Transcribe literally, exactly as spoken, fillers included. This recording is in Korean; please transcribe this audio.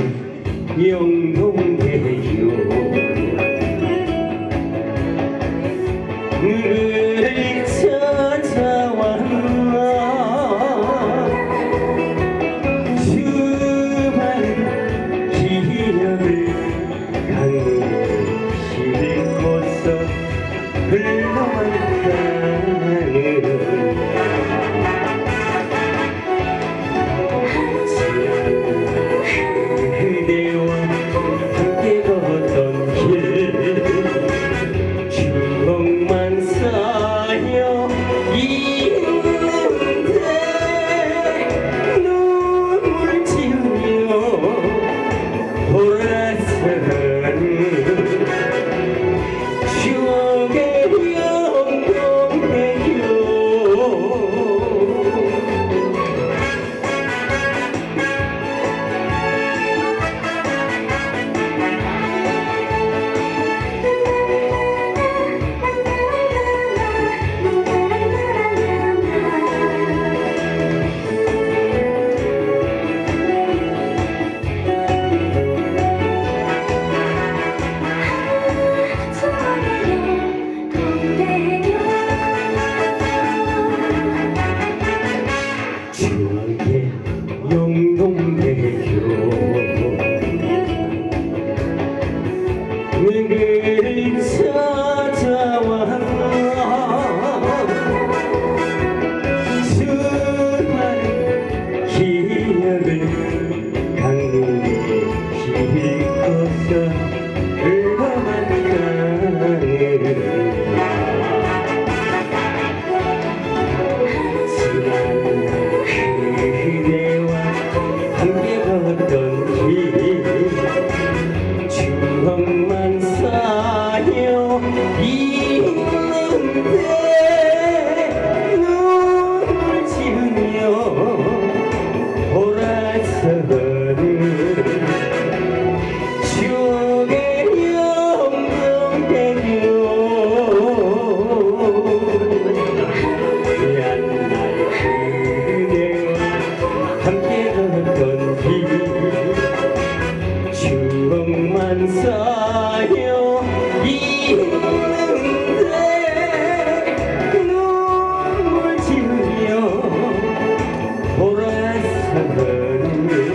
영동대교 늘 찾아왔나 수많은 기억을 강시 걷어 흘러가는 그대와 함께 걷던 길 추억만 쌓여 있는데 눈물 지으며 돌아서는 추억의 영동대교 추억의 영동대교 내게를 찾아왔나 수많은 기억을 강물이 걷어 흘러간다 추억만 쌓여 있는데 눈물 지으며 돌아서는 추억의 영동대교 옛날 그대와 함께 걷던 길 추억만 쌓여 있는데 눈물 지으며 돌아서는